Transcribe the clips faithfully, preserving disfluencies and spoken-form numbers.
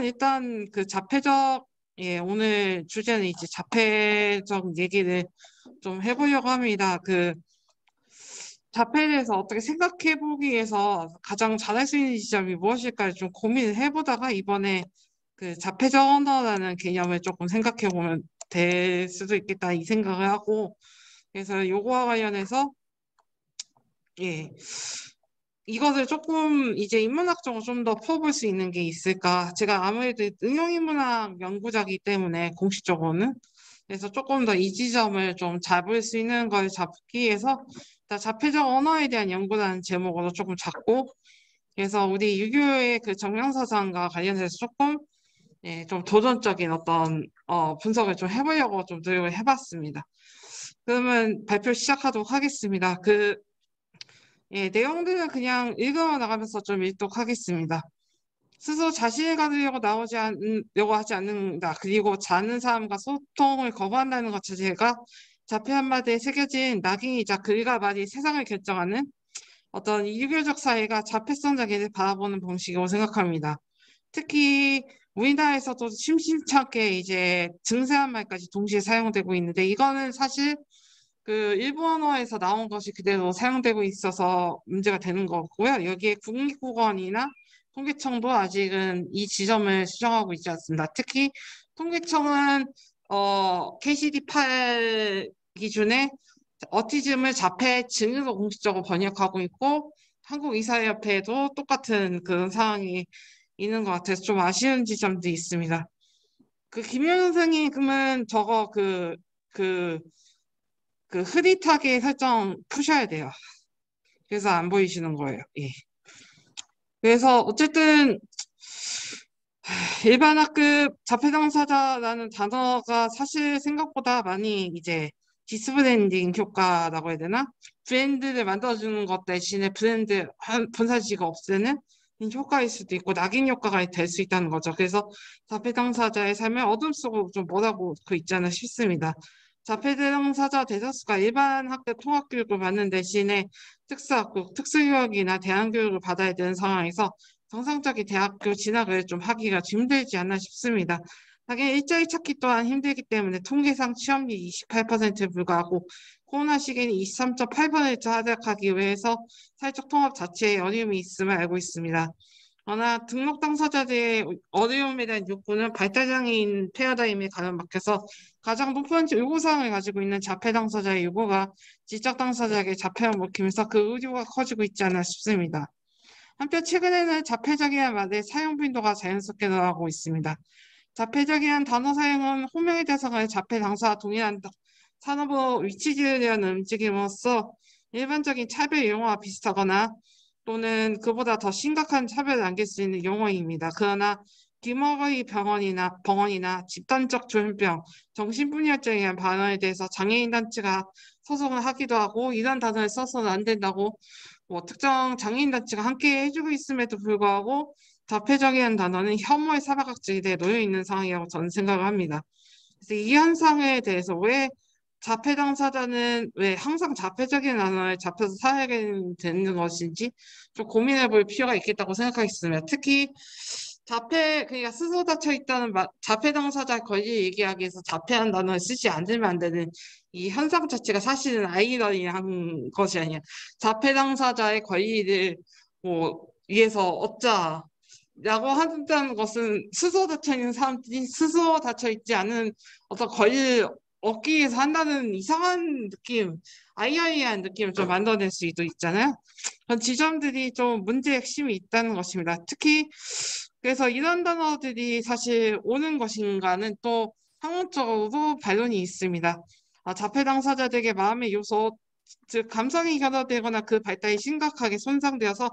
그러면 일단 그 자폐적, 예, 오늘 주제는 이제 자폐적 얘기를 좀 해보려고 합니다. 그 자폐에 대해서 어떻게 생각해 보기 위해서 가장 잘할 수 있는 지점이 무엇일까 좀 고민을 해보다가 이번에 그 자폐적 언어라는 개념을 조금 생각해 보면 될 수도 있겠다 이 생각을 하고 그래서 요거와 관련해서 예, 이것을 조금 이제 인문학적으로 좀 더 풀어볼 수 있는 게 있을까? 제가 아무래도 응용인문학 연구자이기 때문에 공식적으로는 그래서 조금 더 이 지점을 좀 잡을 수 있는 걸 잡기 위해서 일단 자폐적 언어에 대한 연구라는 제목으로 조금 잡고 그래서 우리 유교의 그 정명사상과 관련해서 조금 예, 좀 도전적인 어떤 어, 분석을 좀 해보려고 좀 노력을 해봤습니다. 그러면 발표 시작하도록 하겠습니다. 그 예, 내용들은 그냥 읽어 나가면서 좀 읽도록 하겠습니다. 스스로 자신을 가두려고 나오지 않으려고 하지 않는다. 그리고 자는 사람과 소통을 거부한다는 것 자체가 자폐 한마디에 새겨진 낙인이자 글과 말이 세상을 결정하는 어떤 이교적 사회가 자폐성 장애를 바라보는 방식이라고 생각합니다. 특히 우리나라에서도 심심찮게 이제 증세한 말까지 동시에 사용되고 있는데 이거는 사실 그 일본어에서 나온 것이 그대로 사용되고 있어서 문제가 되는 거고요. 여기에 국립국어원이나 통계청도 아직은 이 지점을 수정하고 있지 않습니다. 특히 통계청은 어, 케이씨디 팔 기준에 어티즘을 자폐 증으로 공식적으로 번역하고 있고 한국의사협회도 똑같은 그런 상황이 있는 것 같아서 좀 아쉬운 지점도 있습니다. 그 김효연 선생님은 저거 그, 그, 그 흐릿하게 설정 푸셔야 돼요. 그래서 안 보이시는 거예요. 예. 그래서 어쨌든 일반 학급 자폐 당사자라는 단어가 사실 생각보다 많이 이제 디스브랜딩 효과라고 해야 되나? 브랜드를 만들어주는 것 대신에 브랜드 한 본사지가 없애는 효과일 수도 있고 낙인 효과가 될 수 있다는 거죠. 그래서 자폐 당사자의 삶을 어둠 속으로 좀 몰아보고 있지 않나 싶습니다. 자폐 당사자 대다수가 일반 학급 통합교육을 받는 대신에 특수학급, 특수교육이나 대안교육을 받아야 되는 상황에서 정상적인 대학교 진학을 좀 하기가 힘들지 않나 싶습니다. 하긴 일자리 찾기 또한 힘들기 때문에 통계상 취업률 이십팔 퍼센트에 불과하고 코로나 시기에는 이십삼 점 팔 퍼센트 하락하기 위해서 사회적 통합 자체에 어려움이 있음을 알고 있습니다. 그러나 등록 당사자들의 어려움에 대한 욕구는 발달장애인 패러다임에 가로막혀서 가장 높은 요구사항을 가지고 있는 자폐 당사자의 요구가 지적 당사자에게 자폐를 먹히면서 그 의료가 커지고 있지 않나 싶습니다. 한편 최근에는 자폐적이라는 말의 사용 빈도가 자연스럽게 늘어나고 있습니다. 자폐적이라는 단어 사용은 호명의 대상을 자폐 당사와 동일한 산업으로 위치 지으려는 움직임으로써 일반적인 차별 용어와 비슷하거나 또는 그보다 더 심각한 차별을 안길 수 있는 용어입니다. 그러나 귀머거리 병원이나 병원이나 집단적 조현병, 정신분열증이라는 단어에 대해서 장애인 단체가 소송을 하기도 하고 이런 단어를 써서는 안 된다고 뭐 특정 장애인 단체가 함께 해주고 있음에도 불구하고 자폐적이라는 단어는 혐오의 사각지대에 놓여 있는 상황이라고 저는 생각을 합니다. 그래서 이 현상에 대해서 왜 자폐 당사자는 왜 항상 자폐적인 단어에 잡혀서 살아야 되는 것인지 좀 고민해 볼 필요가 있겠다고 생각하겠습니다. 특히 자폐, 그러니까 스스로 닫혀 있다는 마, 자폐 당사자 권리 얘기하기 위해서 자폐한 단어를 쓰지 않으면 안 되는 이 현상 자체가 사실은 아이러니한 것이 아니야. 자폐 당사자의 권리를 뭐 위해서 얻자. 라고 한다는 것은 스스로 닫혀 있는 사람들이 스스로 닫혀 있지 않은 어떤 권리를 얻기 위해서 한다는 이상한 느낌, 아이러니한 느낌을 좀 만들어낼 수도 있잖아요. 그런 지점들이 좀 문제의 핵심이 있다는 것입니다. 특히 그래서 이런 단어들이 사실 오는 것인가는 또 학문적으로도 반론이 있습니다. 아, 자폐 당사자들에게 마음의 요소, 즉 감성이 결여되거나 그 발달이 심각하게 손상되어서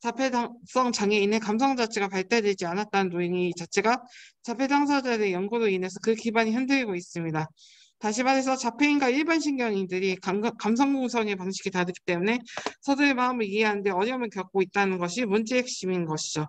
자폐성 장애인의 감성 자체가 발달되지 않았다는 논의 자체가 자폐 당사자들의 연구로 인해서 그 기반이 흔들리고 있습니다. 다시 말해서 자폐인과 일반 신경인들이 감, 감성 구성의 방식이 다르기 때문에 서로의 마음을 이해하는데 어려움을 겪고 있다는 것이 문제의 핵심인 것이죠.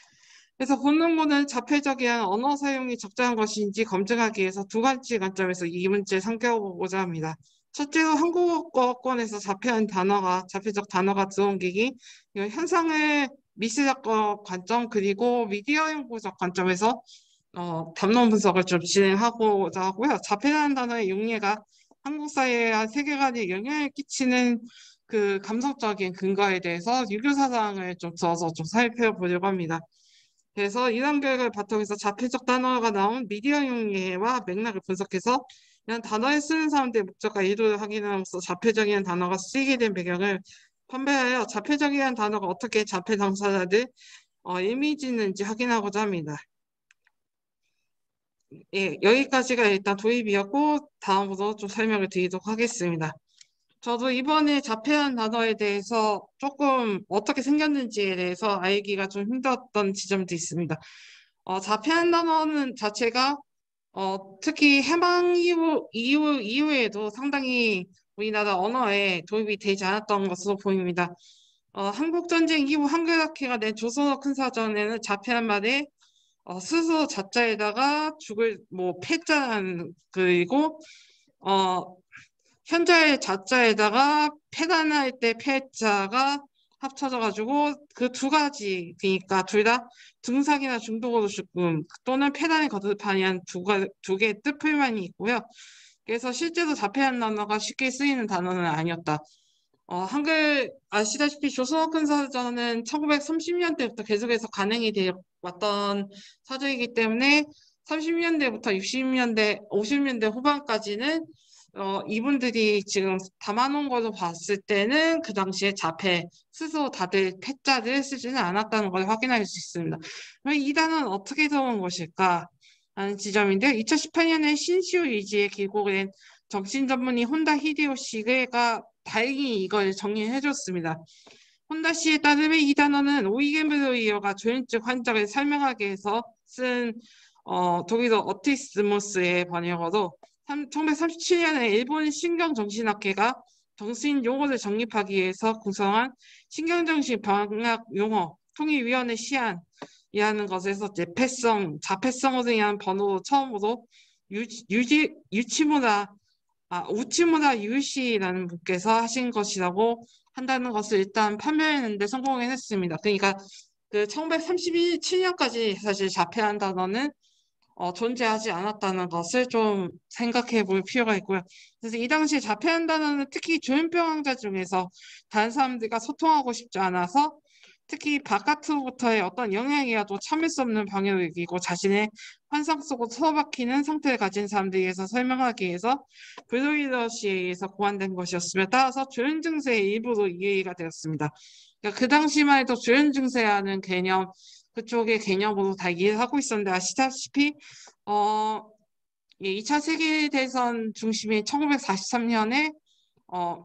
그래서 본논문은 자폐적이한 언어 사용이 적절한 것인지 검증하기 위해서 두 가지 관점에서 이 문제를 살펴보고자 합니다. 첫째로 한국어권에서 자폐한 단어가, 자폐적 단어가 들어온 계기, 이 현상을 미시작업 관점 그리고 미디어 연구적 관점에서 어, 담론 분석을 좀 진행하고자 하고요. 자폐라는 단어의 용례가 한국 사회와 세계관에 영향을 끼치는 그 감성적인 근거에 대해서 유교 사상을 좀 써서 좀 살펴보려고 합니다. 그래서 이런 결과를 바탕에서 자폐적 단어가 나온 미디어 용례와 맥락을 분석해서 이런 단어를 쓰는 사람들의 목적과 의도를 확인함으로써 자폐적인 단어가 쓰이게 된 배경을 판별하여 자폐적이라는 단어가 어떻게 자폐 당사자들 어, 이미지는지 확인하고자 합니다. 예, 여기까지가 일단 도입이었고 다음으로 좀 설명을 드리도록 하겠습니다. 저도 이번에 자폐한 단어에 대해서 조금 어떻게 생겼는지에 대해서 알기가 좀 힘들었던 지점도 있습니다. 어, 자폐한 단어는 자체가 어, 특히 해방 이후, 이후, 이후에도 상당히 우리나라 언어에 도입이 되지 않았던 것으로 보입니다. 어, 한국전쟁 이후 한글학회가 낸 조선어 큰사전에는 자폐한 말에 어, 스스로 자자에다가 죽을 뭐 패자는 그리고 어 현자의 자자에다가 패단할 때 패자가 합쳐져 가지고 그 두 가지 그러니까 둘 다 중상이나 중독으로 죽음 또는 패단을 거듭하는 두두 개의 뜻풀만이 있고요. 그래서 실제로 자폐한 단어가 쉽게 쓰이는 단어는 아니었다. 어, 한글 아시다시피 조선어 큰사전은 천구백삼십 년대부터 계속해서 간행이 되어 왔던 사전이기 때문에 삼십 년대부터 육십 년대, 오십 년대 후반까지는 어, 이분들이 지금 담아놓은 걸로 봤을 때는 그 당시에 자폐 스스로 다들 패자를 쓰지는 않았다는 걸 확인할 수 있습니다. 그럼 이 단어는 어떻게 들어온 것일까 하는 지점인데요. 이천십팔 년에 신시우 이지에 기고된 정신전문의 혼다 히데요시가 다행히 이걸 정리해줬습니다. 혼다 씨에 따르면 이 단어는 오이게브로이어가 조현증 환자를 설명하기 위해서 쓴 어, 독일어 어티스모스의 번역어로 천구백삼십칠 년에 일본 신경정신학회가 정신 용어를 정립하기 위해서 구성한 신경정신 병학 용어 통일위원회 시안이라는 것에서 자폐성, 자폐성으로 인한 번호로 처음으로 유지, 유지, 유치무라 아, 우치무라 유시라는 분께서 하신 것이라고 한다는 것을 일단 판별했는데 성공했습니다. 그러니까 그 천구백삼십칠 년까지 사실 자폐한 단어는 어, 존재하지 않았다는 것을 좀 생각해 볼 필요가 있고요. 그래서 이 당시 자폐한 단어는 특히 조현병 환자 중에서 다른 사람들과 소통하고 싶지 않아서 특히 바깥으로부터의 어떤 영향이라도 참을 수 없는 방해를 이기고 자신의 환상 속으로 틀어박히는 상태를 가진 사람들에 의해서 설명하기 위해서 브로이더시에 의해서 고안된 것이었으며 따라서 조현 증세의 일부로 이해가 되었습니다. 그러니까 그 당시만 해도 조현 증세라는 개념, 그쪽의 개념으로 다 이해를 하고 있었는데 아시다시피 어, 예, 이 차 세계대전 중심인 천구백사십삼 년에 어,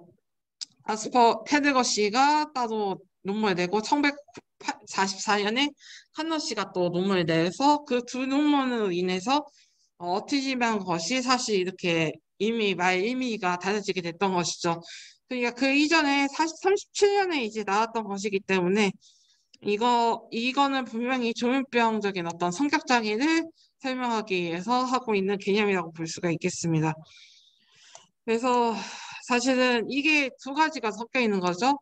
아스퍼 테드거시가 따로 논문을 내고 천구백사십사 년에 칸너시가 또 논문을 내서 그 두 논문으로 인해서 어, 어티즘이라는 것이 사실 이렇게 이미 말 의미가 달라지게 됐던 것이죠. 그러니까 그 이전에 삼십칠 년에 이제 나왔던 것이기 때문에 이거 이거는 분명히 조현병적인 어떤 성격 장애를 설명하기 위해서 하고 있는 개념이라고 볼 수가 있겠습니다. 그래서 사실은 이게 두 가지가 섞여 있는 거죠.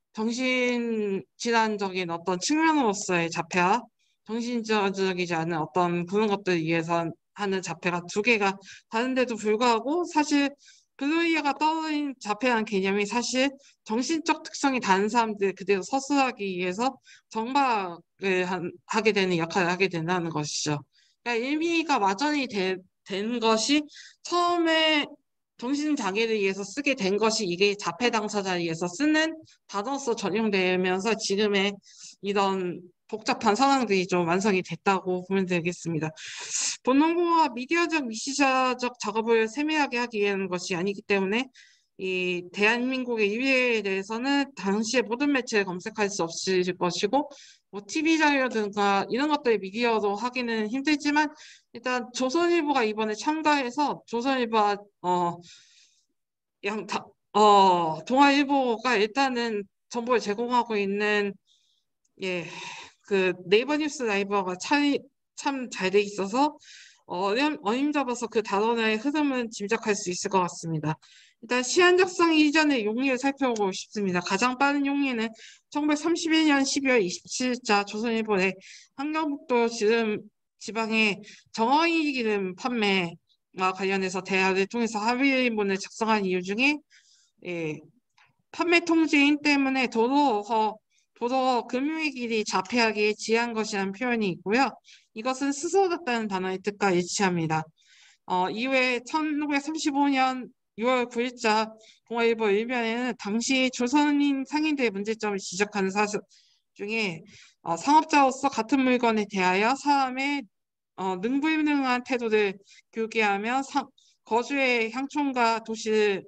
정신질환적인 어떤 측면으로서의 자폐와 정신질환적이지 않은 어떤 그런 것들을 위해서 하는 자폐가 두 개가 다른데도 불구하고 사실 블루이어가 떠올린 자폐라는 개념이 사실 정신적 특성이 다른 사람들 그대로 서술하기 위해서 정박을 한, 하게 되는 역할을 하게 된다는 것이죠. 그러니까 의미가 와전이 되, 된 것이 처음에 정신장애를 위해서 쓰게 된 것이 이게 자폐 당사자에 의해서 쓰는 단어로서 전용되면서 지금의 이런 복잡한 상황들이 좀 완성이 됐다고 보면 되겠습니다. 본능공학과 미디어적 미시사적 작업을 세밀하게 하기 위한 것이 아니기 때문에 이 대한민국의 일위에 대해서는 당시의 모든 매체를 검색할 수 없을 것이고 뭐 티비 자료든가 이런 것들이 미디어로 하기는 힘들지만 일단 조선일보가 이번에 참가해서 조선일보가 어, 양, 다, 어, 동아일보가 일단은 정보를 제공하고 있는 예, 그 네이버 뉴스 라이브가 참 잘 돼 있어서 어림, 어림잡아서 그 단원의 흐름은 짐작할 수 있을 것 같습니다. 일단 시한 작성이 이전의 용례를 살펴보고 싶습니다. 가장 빠른 용례는 천구백삼십일 년 십이월 이십칠일자 조선일보의 한경북도 지름 지방의 정어이 기름 판매와 관련해서 대화를 통해서 합의문을 작성한 이유 중에 예, 판매 통지인 때문에 도로 허 도로 금융의 길이 자폐하게 지한 것이라는 표현이 있고요. 이것은 스스로답다는 단어의 뜻과 일치합니다. 어, 이후에 천구백삼십오 년 유월 구일자 동아일보 일면에는 당시 조선인 상인들의 문제점을 지적하는 사실 중에 어, 상업자로서 같은 물건에 대하여 사람의 어, 능불능한 태도를 교개하며 상, 거주의 향촌과 도시를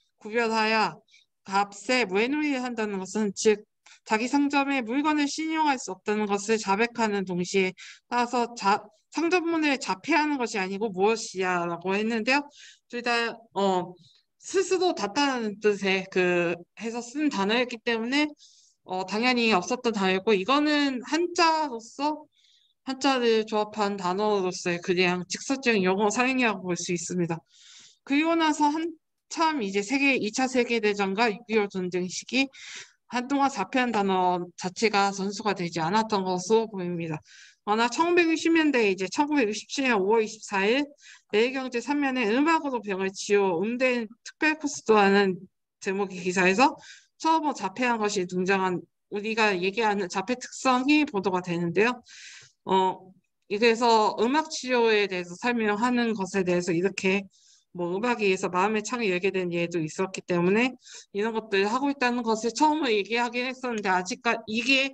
구별하여 값에 외노이를 한다는 것은 즉 자기 상점에 물건을 신용할 수 없다는 것을 자백하는 동시에 따라서 자, 상점문을 자폐하는 것이 아니고 무엇이야 라고 했는데요. 둘 다 어, 스스로 닫다는 뜻의 그 해서 쓴 단어였기 때문에 어, 당연히 없었던 단어였고 이거는 한자로서 한자를 조합한 단어로서의 그냥 직설적인 영어 사용이라고 볼 수 있습니다. 그리고 나서 한참 이제 세계 이 차 세계대전과 육이오 전쟁 시기 한동안 자폐한 단어 자체가 전수가 되지 않았던 것으로 보입니다. 그러나 천구백육십 년대 이제 천구백육십칠 년 오월 이십사일 매일경제 삼 면에 음악으로 병을 치유 음대인 특별 코스도 하는 제목의 기사에서 처음으로 자폐한 것이 등장한 우리가 얘기하는 자폐 특성이 보도가 되는데요. 어, 그래서 음악 치료에 대해서 설명하는 것에 대해서 이렇게 뭐 음악에 의해서 마음의 창을 열게 된 예도 있었기 때문에 이런 것들을 하고 있다는 것을 처음으로 얘기하긴 했었는데 아직까지 이게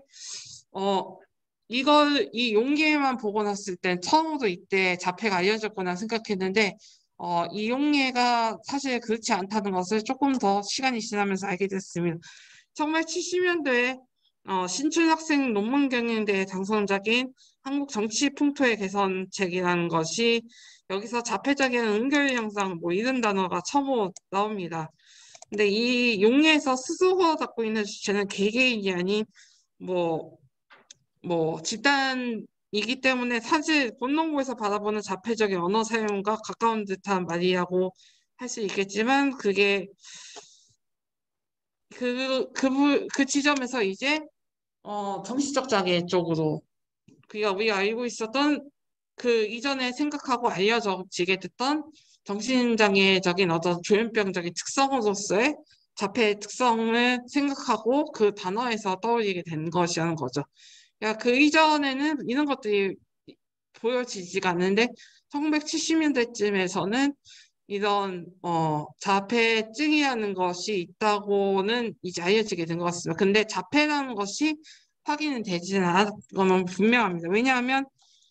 어 이걸 이 용례만 보고 났을 땐 처음으로 이때 자폐가 알려졌구나 생각했는데 어, 이 용례가 사실 그렇지 않다는 것을 조금 더 시간이 지나면서 알게 됐습니다. 천구백칠십 년도에 어, 신춘 학생 논문 경연대회 당선작인 한국 정치 풍토의 개선책이라는 것이 여기서 자폐적인 은결 영상 뭐 이런 단어가 처음 나옵니다. 근데 이 용례에서 스스로 갖고 있는 주체는 개개인이 아닌 뭐, 뭐 집단이기 때문에 사실 본능고에서 바라보는 자폐적인 언어 사용과 가까운 듯한 말이라고 할 수 있겠지만 그게 그, 그, 그 지점에서 이제 어, 정신적 장애 쪽으로 그가 우리가 알고 있었던 그 이전에 생각하고 알려지게 됐던 정신장애적인 어떤 조현병적인 특성으로서의 자폐의 특성을 생각하고 그 단어에서 떠올리게 된 것이라는 거죠. 그러니까 그 이전에는 이런 것들이 보여지지가 않는데 천구백칠십 년대쯤에서는 이런 어, 자폐증이라는 것이 있다고는 이제 알려지게 된 것 같습니다. 근데 자폐라는 것이 확인은 되지는 않았던 건 분명합니다. 왜냐하면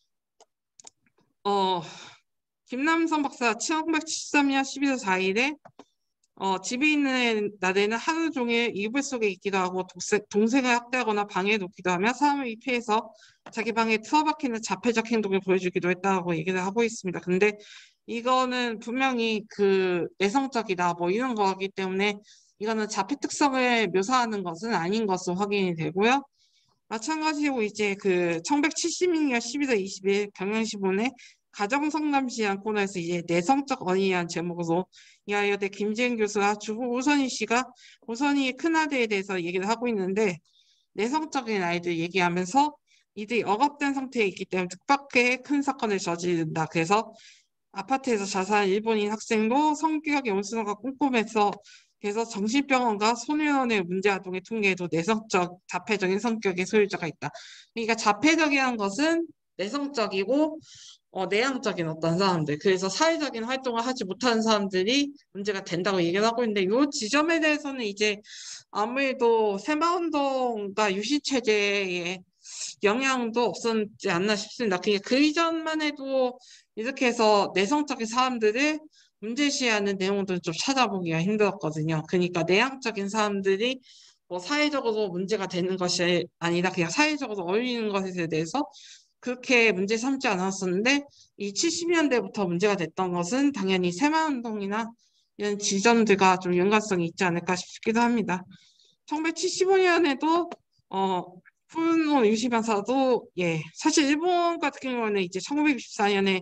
어, 김남성 박사 천구백칠십삼 년 십일월 사일에 어, 집에 있는 날에는 하루 종일 이불 속에 있기도 하고 동생, 동생을 학대하거나 방해해 놓기도 하며 사람을 피해서 자기 방에 틀어박히는 자폐적 행동을 보여주기도 했다고 얘기를 하고 있습니다. 근데 이거는 분명히 그 내성적이다 뭐 이런 거기 때문에 이거는 자폐 특성을 묘사하는 것은 아닌 것으로 확인이 되고요. 마찬가지로 이제 그 천구백칠십이 년 십일월 이십일 경향신문에 가정성남시한 코너에서 이제 내성적 어린이란 제목으로 이하여대 김지은 교수와 주부 오선희 씨가 오선희의 큰아들에 대해서 얘기를 하고 있는데 내성적인 아이들 얘기하면서 이들이 억압된 상태에 있기 때문에 뜻밖의 큰 사건을 저지른다. 그래서 아파트에서 자살한 일본인 학생도 성격이 온순하고 꼼꼼해서 그래서 정신병원과 소년원의 문제아동의 통계에도 내성적, 자폐적인 성격의 소유자가 있다. 그러니까 자폐적이라는 것은 내성적이고 어, 내향적인 어떤 사람들, 그래서 사회적인 활동을 하지 못하는 사람들이 문제가 된다고 얘기를 하고 있는데 이 지점에 대해서는 이제 아무래도 새마운동과 유시체제의 영향도 없었지 않나 싶습니다. 그게 그 이전만 해도 이렇게 해서 내성적인 사람들을 문제시하는 내용들은 좀 찾아보기가 힘들었거든요. 그러니까 내향적인 사람들이 뭐 사회적으로 문제가 되는 것이 아니라 그냥 사회적으로 어울리는 것에 대해서 그렇게 문제 삼지 않았었는데 이 칠십 년대부터 문제가 됐던 것은 당연히 새마운동이나 이런 지점들과 좀 연관성이 있지 않을까 싶기도 합니다. 천구백칠십오 년에도 어 푸노 유시반사도 예 사실 일본 같은 경우는 이제 천구백육십사 년에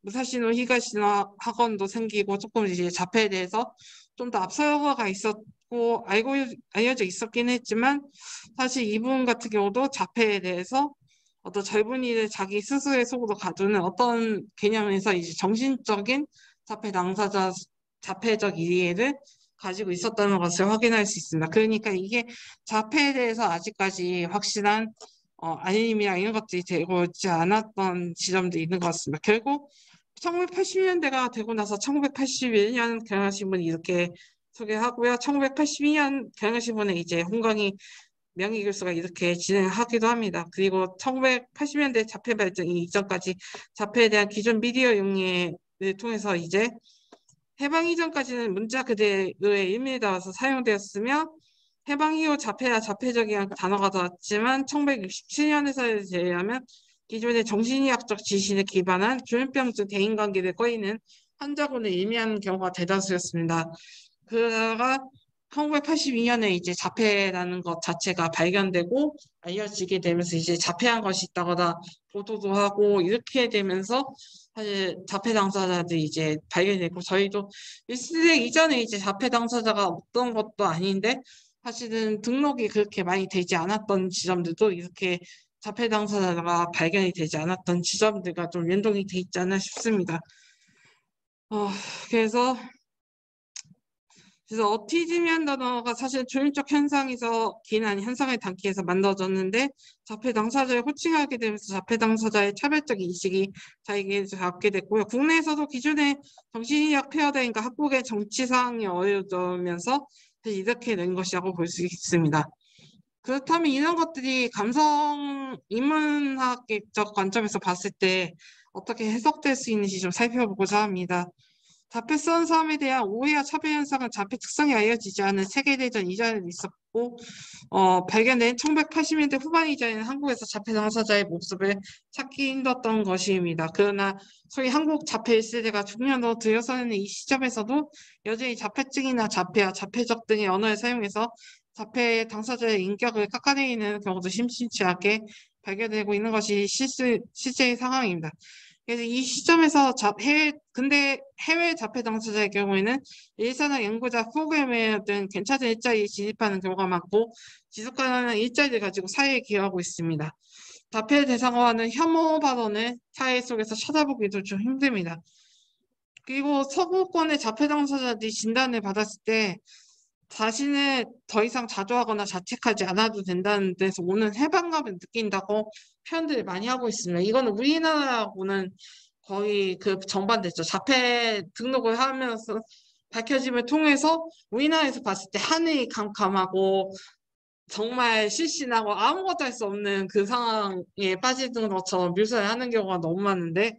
무사시노 히가시노 학원도 생기고 조금 이제 자폐에 대해서 좀 더 앞서가 있었고 알고 알려져 있었긴 했지만 사실 이분 같은 경우도 자폐에 대해서 어떤 젊은이들 자기 스스로의 속으로 가두는 어떤 개념에서 이제 정신적인 자폐 당사자 자폐적 이해를 가지고 있었다는 것을 확인할 수 있습니다. 그러니까 이게 자폐에 대해서 아직까지 확실한 어, 알림이나 이런 것들이 되고 있지 않았던 지점도 있는 것 같습니다. 결국 천구백팔십 년대가 되고 나서 천구백팔십일 년 경향신문이 이렇게 소개하고요. 천구백팔십이 년 경향신문에 이제 홍건희 명예교수가 이렇게 진행하기도 합니다. 그리고 천구백팔십 년대 자폐 발전 이전까지 자폐에 대한 기존 미디어 용례를 통해서 이제 해방 이전까지는 문자 그대로의 의미에 따라서 사용되었으며 해방 이후 자폐와 자폐적이라는 단어가 나왔지만 천구백육십칠 년에서 제외하면 기존의 정신의학적 지식에 기반한 조현병증 대인관계를 꺼이는 환자군을 의미하는 경우가 대다수였습니다. 그러다가 천구백팔십이 년에 이제 자폐라는 것 자체가 발견되고 알려지게 되면서 이제 자폐한 것이 있다거나 보도도 하고 이렇게 되면서 사실 자폐 당사자들이 이제 발견됐고 저희도 일 세대 이전에 이제 자폐 당사자가 없던 것도 아닌데 사실은 등록이 그렇게 많이 되지 않았던 지점들도 이렇게 자폐 당사자가 발견이 되지 않았던 지점들과 좀 연동이 돼 있지 않나 싶습니다. 어, 그래서 그래서 어티즘이라는 단어가 사실 조현적 현상에서 기인한 현상을 담기 위해서 만들어졌는데 자폐 당사자를 호칭하게 되면서 자폐 당사자의 차별적 인식이 자기에게 갖게 됐고요. 국내에서도 기존의 정신의학 페어다인과 학국의 정치 사항이 어려워지면서 이렇게 된 것이라고 볼 수 있습니다. 그렇다면 이런 것들이 감성 인문학적 관점에서 봤을 때 어떻게 해석될 수 있는지 좀 살펴보고자 합니다. 자폐성 사람에 대한 오해와 차별 현상은 자폐 특성이 알려지지 않은 세계대전 이전에도 있었고 어, 발견된 천구백팔십 년대 후반 이전에는 한국에서 자폐 당사자의 모습을 찾기 힘들었던 것입니다. 그러나 소위 한국 자폐 일 세대가 중년으로 들어서는 이 시점에서도 여전히 자폐증이나 자폐와 자폐적 등의 언어를 사용해서 자폐 당사자의 인격을 깎아내리는 경우도 심심치 않게 발견되고 있는 것이 실수, 실제의 상황입니다. 그래서 이 시점에서 자, 해외, 근데 해외 자폐 당사자의 경우에는 일선학 연구자 프로그램에 등 괜찮은 일자리에 진입하는 경우가 많고 지속가능한 일자리를 가지고 사회에 기여하고 있습니다. 자폐 대상화하는 혐오 발언을 사회 속에서 찾아보기도 좀 힘듭니다. 그리고 서구권의 자폐 당사자들이 진단을 받았을 때 자신을 더 이상 자조하거나 자책하지 않아도 된다는 데서 오는 해방감을 느낀다고 표현들을 많이 하고 있습니다. 이거는 우리나라하고는 거의 그 정반대죠. 자폐 등록을 하면서 밝혀짐을 통해서 우리나라에서 봤을 때 하늘이 캄캄하고 정말 실신하고 아무것도 할 수 없는 그 상황에 빠지는 것처럼 묘사를 하는 경우가 너무 많은데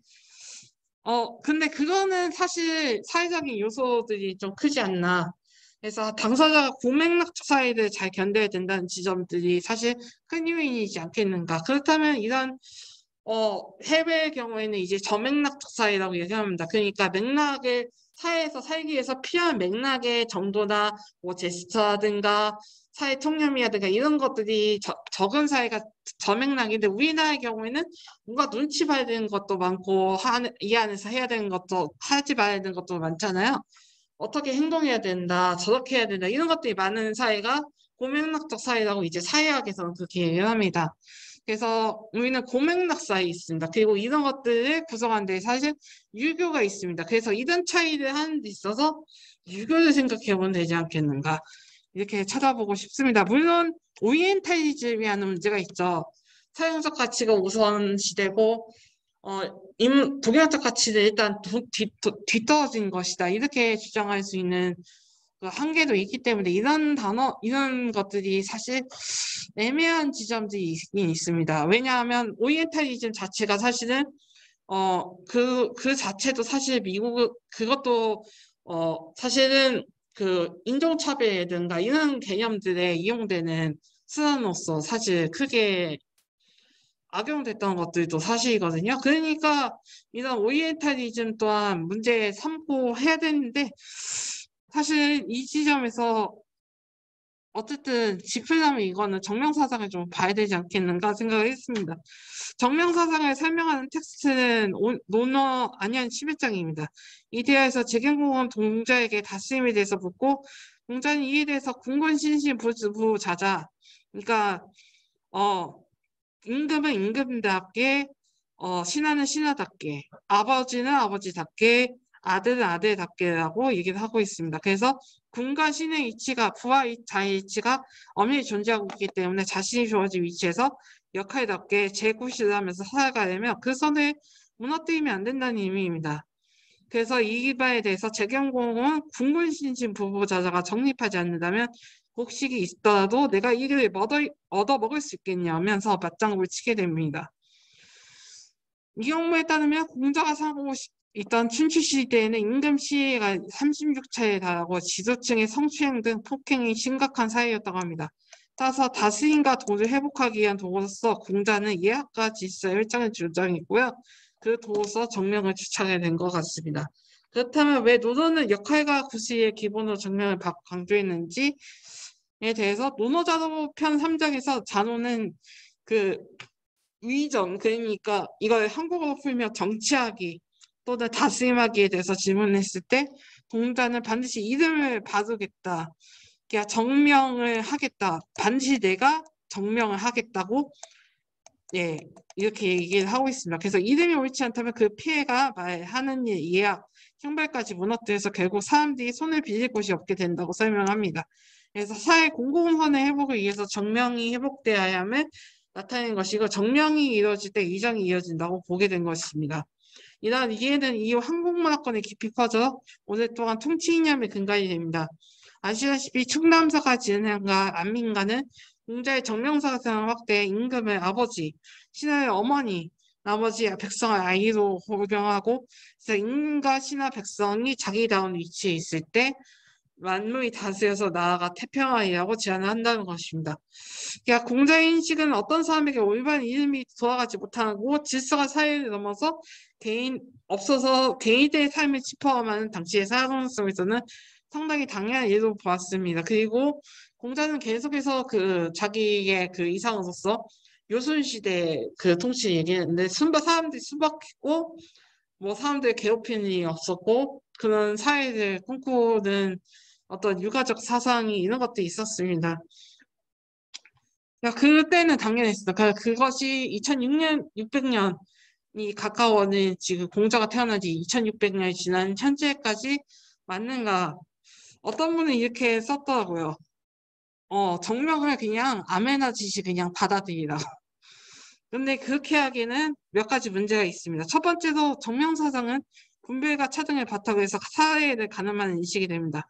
어 근데 그거는 사실 사회적인 요소들이 좀 크지 않나. 그래서 당사자가 고맥락적 사이를 잘 견뎌야 된다는 지점들이 사실 큰 요인이지 않겠는가. 그렇다면 이런 어, 해외의 경우에는 이제 저맥락적 사이라고 얘기합니다. 그러니까 맥락을 사회에서 살기 위해서 필요한 맥락의 정도나 뭐 제스처라든가 사회 통념이라든가 이런 것들이 저, 적은 사회가 저맥락인데 우리나라의 경우에는 뭔가 눈치 봐야 되는 것도 많고 하, 이 안에서 해야 되는 것도 하지 말아야 되는 것도 많잖아요. 어떻게 행동해야 된다, 저렇게 해야 된다 이런 것들이 많은 사회가 고맥락적 사회라고 이제 사회학에서는 그렇게 얘기를 합니다. 그래서 우리는 고맥락 사이에 있습니다. 그리고 이런 것들을 구성하는 데 사실 유교가 있습니다. 그래서 이런 차이를 하는 데 있어서 유교를 생각해 보면 되지 않겠는가 이렇게 찾아보고 싶습니다. 물론 오리엔탈리즘이라는 문제가 있죠. 사용적 가치가 우선시되고 어, 임, 독일학적 가치는 일단 도, 뒤, 도, 뒤떨어진 것이다. 이렇게 주장할 수 있는 그 한계도 있기 때문에 이런 단어, 이런 것들이 사실 애매한 지점들이 있긴 있습니다. 왜냐하면 오리엔탈리즘 자체가 사실은 어, 그, 그 자체도 사실 미국, 그것도 어, 사실은 그 인종차별이든가 이런 개념들에 이용되는 수단으로서 사실 크게 악용됐던 것들도 사실이거든요. 그러니까 이런 오리엔탈리즘 또한 문제 삼고 해야 되는데 사실 이 지점에서 어쨌든 짚으려면 이거는 정명사상을 좀 봐야 되지 않겠는가 생각을 했습니다. 정명사상을 설명하는 텍스트는 오- 논어 안현 십일 장입니다. 이 대하에서 재경공은 동자에게 다스림에 대해서 묻고 동자는 이에 대해서 궁건신신 부자자, 그러니까 어 임금은 임금답게, 어, 신하는 신하답게, 아버지는 아버지답게, 아들은 아들답게라고 얘기를 하고 있습니다. 그래서 군과 신의 이치가, 부와 자의 이치가 엄연히 존재하고 있기 때문에 자신이 주어진 위치에서 역할답게 제구실을 하면서 살아가려면 그 선을 무너뜨리면 안 된다는 의미입니다. 그래서 이 바에 대해서 재경공은 군군신신 부부자자가 정립하지 않는다면 곡식이 있더라도 내가 이를 얻어, 얻어 먹을 수 있겠냐면서 맞장구를 치게 됩니다. 이 경우에 따르면 공자가 살고 있던 춘추 시대에는 임금 시해가 삼십육 차에 달하고 지도층의 성추행 등 폭행이 심각한 사회였다고 합니다. 따라서 다스림과 도를 회복하기 위한 도구로서 공자는 예학과 질서 일장을 주장했고요. 그 도구로서 정명을 주창하게 된 것 같습니다. 그렇다면 왜 노노는 역할과 구실의 기본으로 정명을 강조했는지에 대해서 논어자로 편 삼 장에서 잔호는 그 위정, 그러니까 이걸 한국어로 풀며 정치하기 또는 다스림하기에 대해서 질문했을 때 공자는 반드시 이름을 바르겠다, 그러니까 정명을 하겠다, 반드시 내가 정명을 하겠다고 예 이렇게 얘기를 하고 있습니다. 그래서 이름이 옳지 않다면 그 피해가 말하는 일, 예약, 형벌까지 무너뜨려서 결국 사람들이 손을 빌릴 곳이 없게 된다고 설명합니다. 그래서 사회 공공선의 회복을 위해서 정명이 회복되어야 함을 나타내는 것이고 정명이 이루어질 때 이정이 이어진다고 보게 된 것입니다. 이러한 이해는 이후 한국문화권에 깊이 퍼져 오랫동안 통치 이념의 근간이 됩니다. 아시다시피 충남서가 진행과 안민가는 공자의 정명사상 확대에 임금을 아버지, 신하의 어머니, 나머지 백성을 아이로 호명하고 그래서 임금과 신하 백성이 자기다운 위치에 있을 때 만물이 다스려서 나아가 태평하리라고 제안을 한다는 것입니다. 그러니까 공자의 인식은 어떤 사람에게 올바른 이름이 돌아가지 못하고 질서가 사회를 넘어서 개인 없어서 개인의 삶을 짚어가는 당시의 사회 속에서는 상당히 당연한 예로 보았습니다. 그리고 공자는 계속해서 그 자기의 그 이상으로서 요순시대 그 통치 얘기했는데 순박 사람들이 순박했고 뭐 사람들 괴롭히는 일이 없었고 그런 사회를 꿈꾸는 어떤 유가적 사상이 이런 것도 있었습니다. 야, 그때는 당연했어. 그, 그것이 이천육 년, 육백 년이 가까워는 지금 공자가 태어난 지 이천육백 년이 지난 현재까지 맞는가. 어떤 분은 이렇게 썼더라고요. 어, 정명을 그냥 아메나 짓이 그냥 받아들이라. 근데 그렇게 하기에는 몇 가지 문제가 있습니다. 첫 번째로 정명사상은 분별과 차등을 바탕으로 해서 사회를 가늠하는 인식이 됩니다.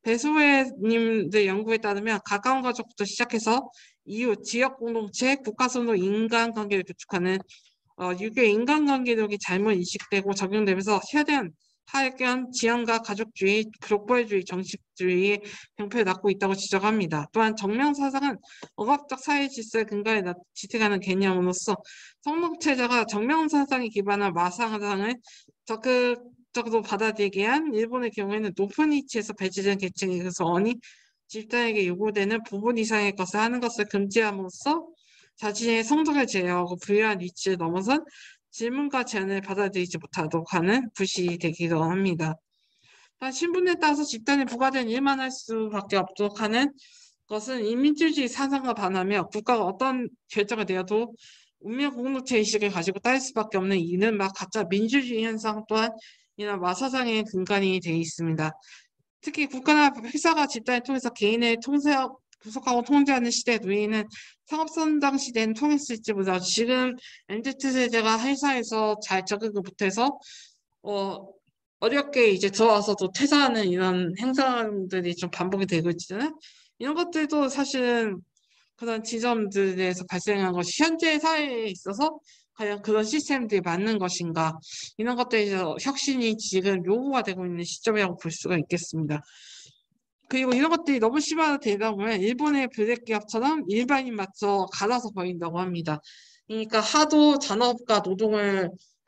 배수회님들 연구에 따르면 가까운 가족부터 시작해서 이웃, 지역 공동체, 국가선으로 인간관계를 구축하는 어, 유교 인간관계력이 잘못 인식되고 적용되면서 최대한 하여간 지연과 가족주의, 글로벌주의, 정식주의의 병폐를 낳고 있다고 지적합니다. 또한 정명사상은 억압적 사회 질서의 근간에 지탱하는 개념으로서 성공체제가 정명사상에 기반한 마사상을 적극적으로 받아들이게 한 일본의 경우에는 높은 위치에서 배치된 계층이 그 서원이 집단에게 요구되는 부분 이상의 것을 하는 것을 금지함으로써 자신의 성적을 제어하고 부유한 위치를 넘어선 질문과 제안을 받아들이지 못하도록 하는 굿이 되기도 합니다. 신분에 따라서 집단에 부과된 일만 할 수밖에 없도록 하는 것은 이민주주의 사상과 반하며 국가가 어떤 결정을 내어도 운명 공동체 의식을 가지고 따를 수밖에 없는 이른바 가짜 민주주의 현상 또한 이런 마사상의 근간이 되어 있습니다. 특히 국가나 회사가 집단을 통해서 개인을 통제하고 구속하고 통제하는 시대 노예는 상업선당 시대는 통했을지 몰라도 지금 엠지세대가 회사에서 잘 적응을 못해서 어, 어렵게 이제 들어와서도 퇴사하는 이런 행사들이 좀 반복이 되고 있잖아요. 이런 것들도 사실은 그런 지점들에서 발생한 것이 현재 사회에 있어서 과연 그런 시스템들이 맞는 것인가 이런 것들에서 혁신이 지금 요구가 되고 있는 시점이라고 볼 수가 있겠습니다. 그리고 이런 것들이 너무 심화가 되다 보면 일본의 블랙 기업처럼 일반인 맞춰 갈아서 버린다고 합니다. 그러니까 하도 잔업과 노동을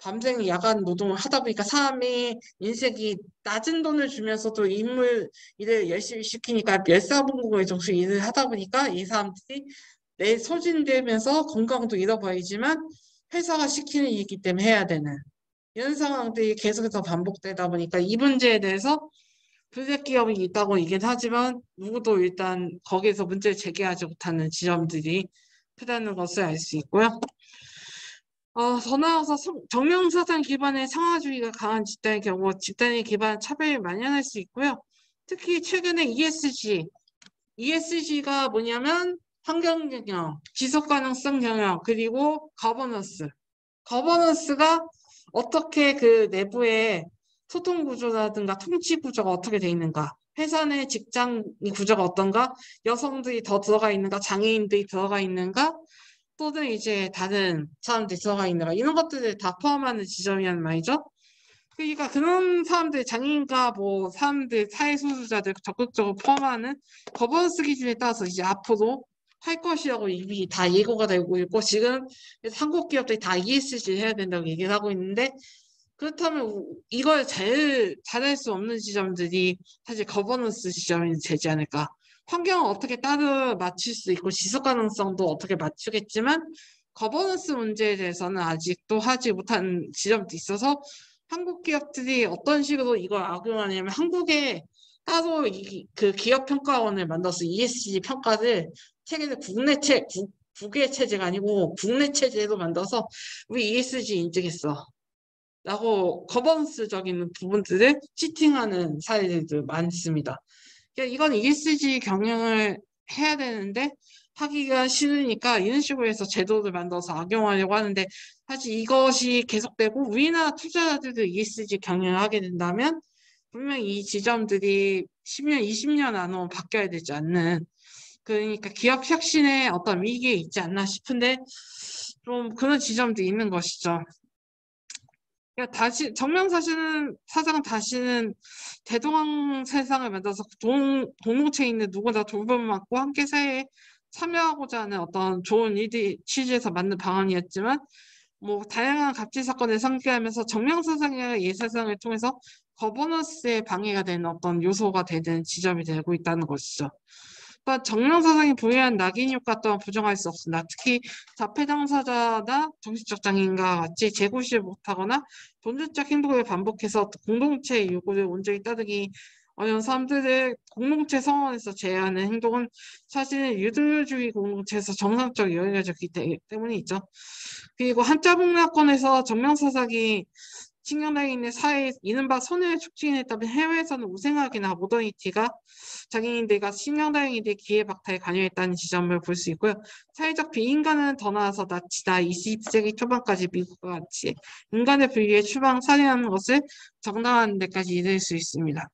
밤생 야간 노동을 하다 보니까 사람의 인생이 낮은 돈을 주면서도 인물 일을 열심히 시키니까 열사분공의 정신 일을 하다 보니까 이 사람들이 내 소진되면서 건강도 잃어버리지만 회사가 시키는 일이기 때문에 해야 되는 이런 상황들이 계속해서 반복되다 보니까 이 문제에 대해서 블랙 기업이 있다고 얘기는 하지만 누구도 일단 거기에서 문제를 제기하지 못하는 지점들이 크다는 것을 알 수 있고요. 어, 더 나아가서 성- 정명사상 기반의 상하주의가 강한 집단의 경우 집단의 기반 차별을 만연할 수 있고요. 특히 최근에 이에스지, 이에스지가 뭐냐면 환경 경영, 지속 가능성 경영, 그리고 거버넌스. 거버넌스가 어떻게 그 내부의 소통 구조라든가 통치 구조가 어떻게 돼 있는가, 회사 내 직장 구조가 어떤가, 여성들이 더 들어가 있는가, 장애인들이 들어가 있는가, 또는 이제 다른 사람들이 들어가 있는가, 이런 것들을 다 포함하는 지점이란 말이죠. 그러니까 그런 사람들, 장애인과 뭐 사람들, 사회소수자들 적극적으로 포함하는 거버넌스 기준에 따라서 이제 앞으로 할 것이라고 이미 다 예고가 되고 있고, 지금 한국 기업들이 다 이에스지 해야 된다고 얘기를 하고 있는데, 그렇다면 우- 이걸 잘 잘할 수 없는 지점들이 사실 거버넌스 지점이 되지 않을까. 환경을 어떻게 따로 맞출 수 있고 지속 가능성도 어떻게 맞추겠지만 거버넌스 문제에 대해서는 아직도 하지 못한 지점도 있어서 한국 기업들이 어떤 식으로 이걸 악용하냐면, 한국에 따로 이, 그 기업 평가원을 만들어서 이에스지 평가를 체계를 국내 체 국, 국외 체제가 아니고 국내 체제로 만들어서 우리 이에스지 인증했어 라고 거버넌스적인 부분들을 치팅하는 사례들도 많습니다. 그러니까 이건 이에스지 경영을 해야 되는데 하기가 싫으니까 이런 식으로 해서 제도를 만들어서 악용하려고 하는데, 사실 이것이 계속되고 우리나라 투자자들도 이에스지 경영을 하게 된다면 분명히 이 지점들이 십 년, 이십 년 안으로 바뀌어야 되지 않는, 그러니까 기업 혁신의 어떤 위기에 있지 않나 싶은데 좀 그런 지점도 있는 것이죠. 그러니까 다시 정명사실은 사장은 다시는 대동강 세상을 만들어서 동, 공동체에 있는 누구나 돌봄받고 함께 사회에 참여하고자 하는 어떤 좋은 일이 취지에서 만든 방안이었지만, 뭐 다양한 갑질 사건을 상기하면서 정명사상의 예사상을 통해서 거버넌스에 방해가 되는 어떤 요소가 되는 지점이 되고 있다는 것이죠. 또한 정명사상이 부여한 낙인 효과 또한 부정할 수 없습니다. 특히 자폐 당사자나 정신적 장애인과 같이 재구실 못하거나 본질적 행동을 반복해서 공동체의 요구를 온전히 따르기 어려운 사람들을 공동체 상황에서 제외하는 행동은 사실 유도주의 공동체에서 정상적으로 여겨졌기 때문에 있죠. 그리고 한자 복락권에서 정명사상이 식량당인의 사회에 이른바 손해를 촉진했다면, 해외에서는 우생학이나 모더니티가 장애인들과 식량다행인들의 기회박탈에 관여했다는 지점을 볼 수 있고요. 사회적 비인간은 더 나아서 나치나 이십 세기 초반까지 미국과 같이 인간의 분리에 추방, 살해하는 것을 정당화하는 데까지 이를 수 있습니다.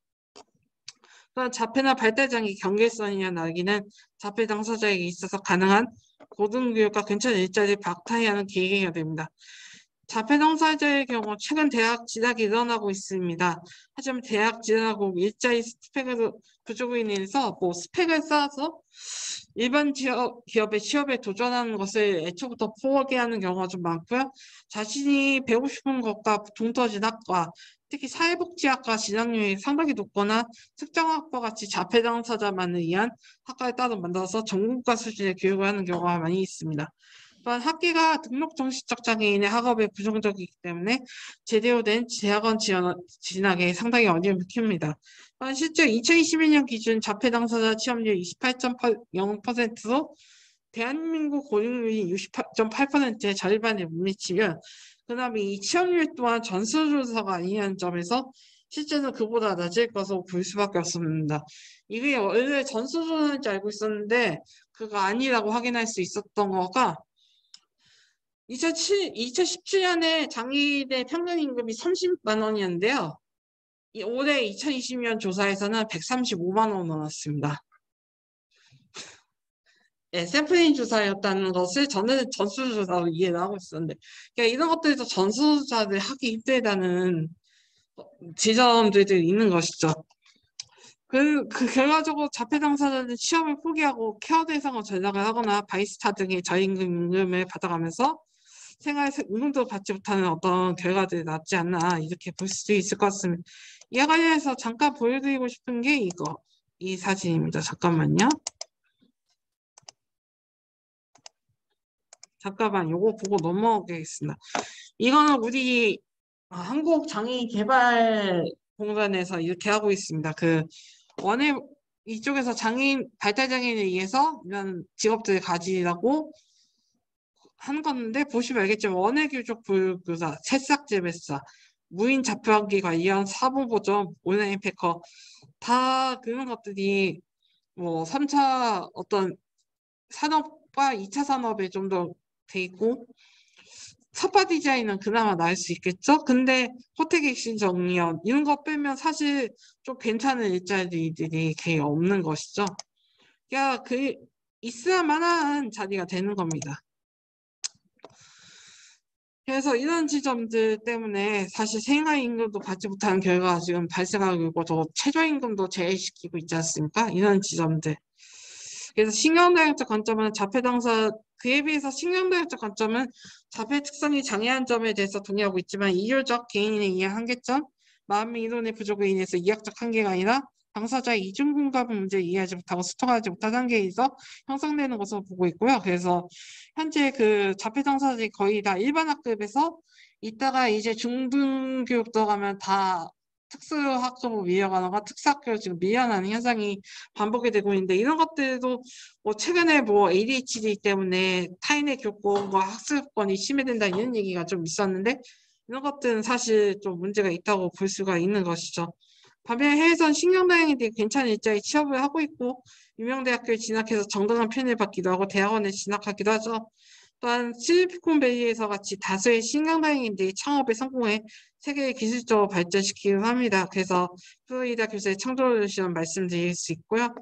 또한 자폐나 발달장애 경계성이라는 나기는 자폐 당사자에게 있어서 가능한 고등교육과 근처 일자리를 박탈해야 하는 계기가 됩니다. 자폐 당사자의 경우 최근 대학 진학이 일어나고 있습니다. 하지만 대학 진학하고 일자리 스펙을 부족으로 인해서 뭐 스펙을 쌓아서 일반 기업, 기업의 취업에 도전하는 것을 애초부터 포기하는 경우가 좀 많고요. 자신이 배우고 싶은 것과 동떨어진 학과, 특히 사회복지학과 진학률이 상당히 높거나 특정학과 같이 자폐 당사자만을 위한 학과에 따로 만들어서 전문가 수준의 교육을 하는 경우가 많이 있습니다. 또한 학계가 등록 정신적 장애인의 학업에 부정적이기 때문에 제대로 된 대학원 지원, 진학에 상당히 어려움을 킵니다. 또한 실제 이천이십일 년 기준 자폐 당사자 취업률 이십팔 점 영 퍼센트로 대한민국 고용률이 육십팔 점 팔 퍼센트의 절반에 못 미치면, 그다음에 이 취업률 또한 전수조사가 아니라는 점에서 실제는 그보다 낮을 것으로 볼 수밖에 없습니다. 이게 원래 전수조사인지 알고 있었는데 그거 아니라고 확인할 수 있었던 거가, 이천칠, 이천십칠 년에 장애인의 평균 임금이 삼십만 원이었는데요. 이 올해 이천이십 년 조사에서는 백삼십오만 원으로 나왔습니다. 네, 샘플링 조사였다는 것을 저는 전수조사로 이해를 하고 있었는데, 그러니까 이런 것들에서 전수조사를 하기 힘들다는 지점들이 있는 것이죠. 그, 그 결과적으로 자폐 당사자는 취업을 포기하고 케어 대상을 전락을 하거나 바이스타 등의 저임금을 받아가면서 생활에서 임금도 받지 못하는 어떤 결과들이 났지 않나 이렇게 볼 수 있을 것 같습니다. 이와 관련해서 잠깐 보여드리고 싶은 게 이거 이 사진입니다. 잠깐만요. 잠깐만 요거 보고 넘어가겠습니다. 이거는 우리 아, 한국장애인개발공단에서 이렇게 하고 있습니다. 그 원해 이쪽에서 장애인 발달장애인에 의해서 이런 직업들을 가지라고 하는 건데 보시면 알겠지만 원해교족 불교사, 새싹재배사, 무인 자표하기 관련 사보보점, 온라인 패커 다 그런 것들이 뭐 삼 차 어떤 산업과 이 차 산업에 좀 더 돼 있고 섭화 디자인은 그나마 나을 수 있겠죠? 근데 호텔 객실 정리원 이런 거 빼면 사실 좀 괜찮은 일자리들이 거의 없는 것이죠. 야, 그 있을 만한 자리가 되는 겁니다. 그래서 이런 지점들 때문에 사실 생활임금도 받지 못하는 결과가 지금 발생하고 있고 또 최저임금도 제외시키고 있지 않습니까? 이런 지점들. 그래서 신경다양적 관점은 자폐 당사 그에 비해서 신경다양적 관점은 자폐 특성이 장애한 점에 대해서 동의하고 있지만 이율적 개인의 이해 한계점, 마음의 이론의 부족에 인해서 이학적 한계가 아니라 당사자의 이중공감 문제를 이해하지 못하고 소통하지 못한 단계에서 형성되는 것으로 보고 있고요. 그래서 현재 그 자폐 당사자들이 거의 다 일반 학급에서 이따가 이제 중등교육 들어가면 다 특수학급으로 밀려가는가 특수학교로 지금 밀려나는 현상이 반복이 되고 있는데 이런 것들도 뭐 최근에 뭐 에이디에이치디 때문에 타인의 교권과 학습권이 침해된다 이런 얘기가 좀 있었는데 이런 것들은 사실 좀 문제가 있다고 볼 수가 있는 것이죠. 반면 해외에선 신경다양이들이 괜찮은 일자리 취업을 하고 있고 유명대학교에 진학해서 정당한 편을 받기도 하고 대학원에 진학하기도 하죠. 또한 실리콘밸리에서 같이 다수의 신경다양인들이 창업에 성공해 세계를 기술적으로 발전시키기도 합니다. 그래서 플로리다 교수의 창조를 시험 말씀드릴 수 있고요.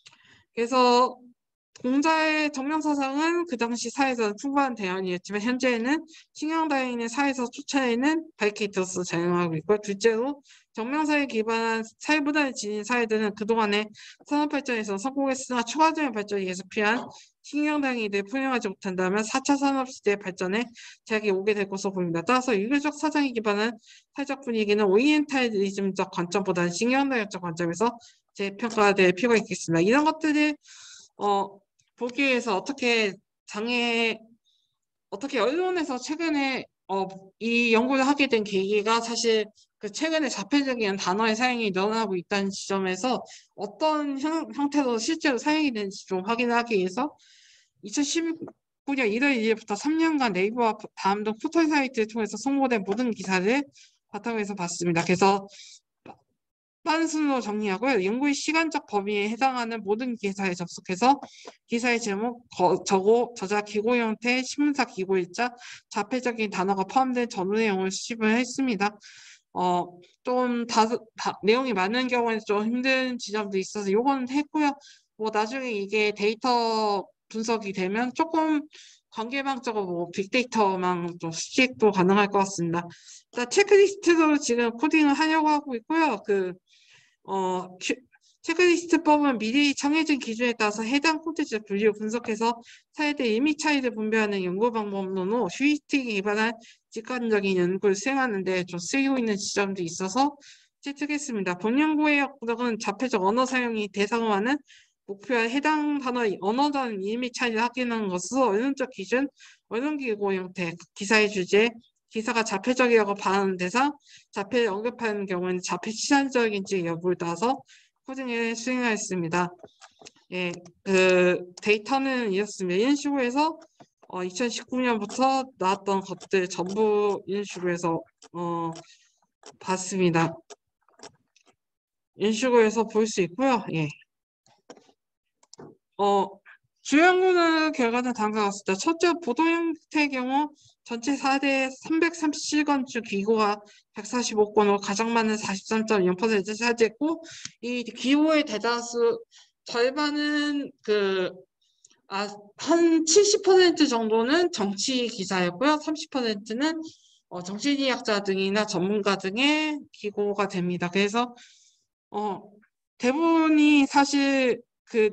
그래서 공자의 정명사상은 그 당시 사회에서 풍부한 대안이었지만 현재는 신경다양인의 사회에서 쫓아내는 바리케이트로서 작용하고 있고 둘째로 정명사에 기반한 사회보다는 지닌 사회들은 그동안의 산업발전에서 성공했으나 추가적인 발전이 위해서 필요한 신경다양인들이 풀려하지 못한다면 사 차 산업시대의 발전에 제약이 오게 될 것으로 보입니다. 따라서 유교적 사상에 기반한 사회적 분위기는 오리엔탈리즘적 관점보다는 신경다양적 관점에서 재평가될 필요가 있겠습니다. 이런 것들을 어, 보기 위해서 어떻게 장애 어떻게 언론에서 최근에 어, 이 연구를 하게 된 계기가 사실 그 최근에 자폐적인 단어의 사용이 늘어나고 있다는 지점에서 어떤 형, 형태로 실제로 사용이 되는지 좀 확인하기 위해서 이천십구 년 일월 일 일부터 삼 년간 네이버와 다음 등 포털 사이트를 통해서 송고된 모든 기사를 바탕으로 해서 봤습니다. 그래서 빠른 순으로 정리하고요. 연구의 시간적 범위에 해당하는 모든 기사에 접속해서 기사의 제목, 거, 저고, 저자, 기고 형태, 신문사 기고일자, 자폐적인 단어가 포함된 전후 내용을 수집을 했습니다. 어, 좀 다, 다, 내용이 많은 경우에는 좀 힘든 지점도 있어서 요거는 했고요. 뭐 나중에 이게 데이터 분석이 되면 조금 관계망적으로 뭐 빅데이터망 좀 수집도 가능할 것 같습니다. 일단 체크리스트로 지금 코딩을 하려고 하고 있고요. 그 어, 큐- 체크리스트법은 미리 정해진 기준에 따라서 해당 콘텐츠 분류 분석해서 사회대 의미 차이를 분배하는 연구 방법론으로 휴리스틱에 기반한 직관적인 연구를 수행하는 데 좀 쓰이고 있는 지점도 있어서 채택했습니다. 본 연구의 목적은 자폐적 언어 사용이 대상으로 하는 목표와 해당 단어의 언어적인 의미 차이를 확인하는 것으로 언론적 기준, 언론기고 형태, 기사의 주제, 기사가 자폐적이라고 반하는 대상, 자폐를 언급하는 경우에는 자폐 치산적인지 여부를 따서 코딩을 수행하였습니다. 예, 그 데이터는 이렇습니다. 이런 식으로 해서 어, 이천십구 년부터 나왔던 것들 전부 이런 식으로 해서 어, 봤습니다. 이런 식으로 해서 볼 수 있고요. 예. 어, 주요 연구 결과는 다음과 같습니다. 첫째, 보도 형태의 경우 전체 사 대 삼백삼십칠 건 중 기고가 백사십오 건으로 가장 많은 사십삼 점 영 퍼센트를 차지했고 이 기고의 대다수 절반은 그 아, 한 칠십 퍼센트 정도는 정치 기사였고요. 삼십 퍼센트는 어, 정신의학자 등이나 전문가 등의 기고가 됩니다. 그래서 어, 대부분이 사실 그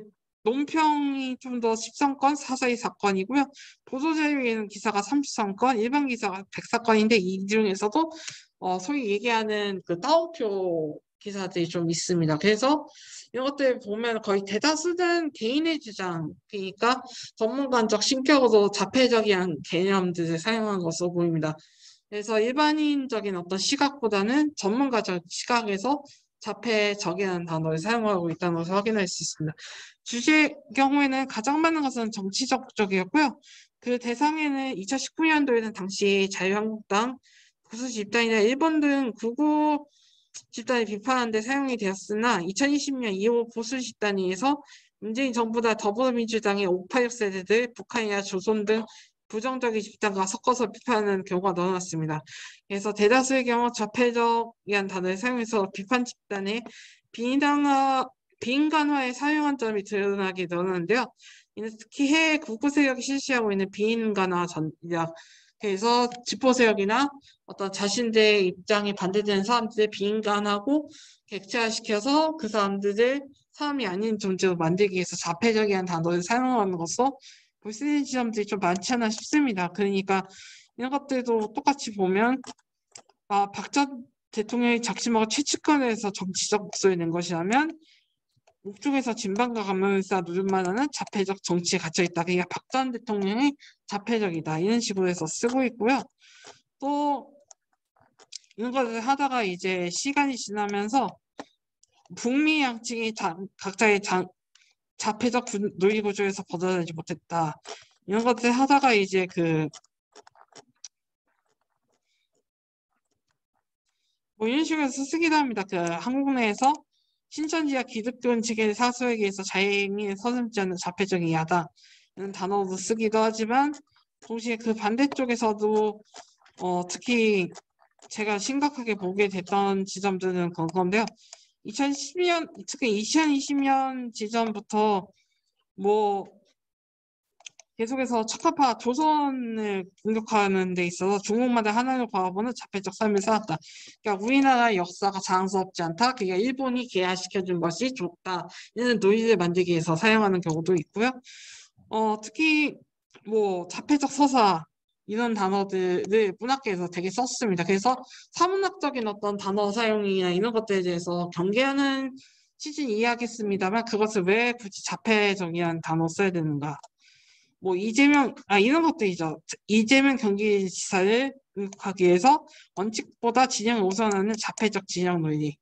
논평이 좀 더 십삼 건, 사사기 사건이고요. 보도자료에는 기사가 삼십삼 건, 일반 기사가 백사 건인데 이 중에서도 어, 소위 얘기하는 그 따옴표 기사들이 좀 있습니다. 그래서 이런 것들 보면 거의 대다수는 개인의 주장, 그러니까 전문가적 신격으로 자폐적인 개념들을 사용한 것으로 보입니다. 그래서 일반인적인 어떤 시각보다는 전문가적 시각에서 자폐적이라는 단어를 사용하고 있다는 것을 확인할 수 있습니다. 주제의 경우에는 가장 많은 것은 정치적 목적이었고요. 그 대상에는 이천십구 년도에는 당시 자유한국당, 보수 집단이나 일본 등 극우 집단을 비판하는 데 사용이 되었으나 이천이십 년 이후 보수 집단에 의해서 문재인 정부나 더불어민주당의 오팔육 세대들, 북한이나 조선 등 부정적인 집단과 섞어서 비판하는 경우가 늘어났습니다. 그래서 대다수의 경우 자폐적이라는 단어를 사용해서 비판 집단의 비인간화, 비인간화에 사용한 점이 드러나게 늘어났는데요. 이는 특히 해외 극우 세력이 실시하고 있는 비인간화 전략, 그래서 지포 세력이나 어떤 자신들의 입장에 반대되는 사람들을 비인간하고 객체화시켜서 그 사람들을 사람이 아닌 존재로 만들기 위해서 자폐적이라는 단어를 사용하는 것으로 볼 수 있는 지점들이 좀 많지 않나 싶습니다. 그러니까 이런 것들도 똑같이 보면 아, 박 전 대통령이 작심하고 최측근에서 정치적 목소리를 낸 것이라면 옥중에서 진방과 감명을쌓아 누를만 하는 자폐적 정치에 갇혀있다. 그러니까 박 전 대통령이 자폐적이다. 이런 식으로 해서 쓰고 있고요. 또 이런 것을 하다가 이제 시간이 지나면서 북미 양측이 자, 각자의 자, 자폐적 논의 구조에서 벗어나지 못했다. 이런 것들 하다가 이제 그 뭐 이런 식으로 쓰기도 합니다. 그 한국 내에서 신천지와 기독교 측의 사수에게 의해서 자행이 서슴지 않는 자폐적인 야다 이런 단어도 쓰기도 하지만 동시에 그 반대쪽에서도 어, 특히 제가 심각하게 보게 됐던 지점들은 그런 건데요. 이천십 년, 특히 이천이십 년 지점부터 뭐 계속해서 척파파 조선을 공격하는 데 있어서 중국마다 하나를 바라보는 자폐적 삶을 살았다. 그러니까 우리나라의 역사가 자랑스럽지 않다. 그러니까 일본이 개화시켜준 것이 좋다. 이런 논리를 만들기 위해서 사용하는 경우도 있고요. 어, 특히 뭐 자폐적 서사 이런 단어들을 문학계에서 되게 썼습니다. 그래서 사문학적인 어떤 단어 사용이나 이런 것들에 대해서 경계하는 취지는 이해하겠습니다만 그것을 왜 굳이 자폐적이라는 단어 써야 되는가? 뭐 이재명 아 이런 것들이죠. 이재명 경기지사를 응하기 위해서 원칙보다 진영을 우선하는 자폐적 진영 논리.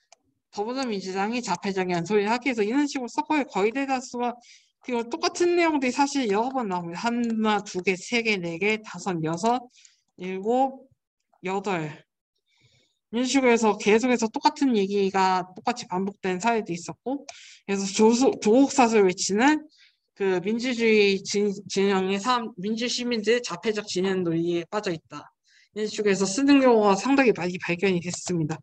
더불어민주당이 자폐적인 소리를 하기 위해서 이런 식으로 썼고요. 거의 대다수가 그리고 똑같은 내용들이 사실 여러 번 나옵니다. 하나, 두 개, 세 개, 네 개, 다섯, 여섯, 일곱, 여덟 이런 식으로 해서 계속해서 똑같은 얘기가 똑같이 반복된 사례도 있었고 그래서 조수, 조국사슬 외치는 그 민주주의 진, 진영의 사람, 민주시민들 자폐적 진영 논리에 빠져 있다. 이런 식으로 쓰는 경우가 상당히 많이 발견이 됐습니다.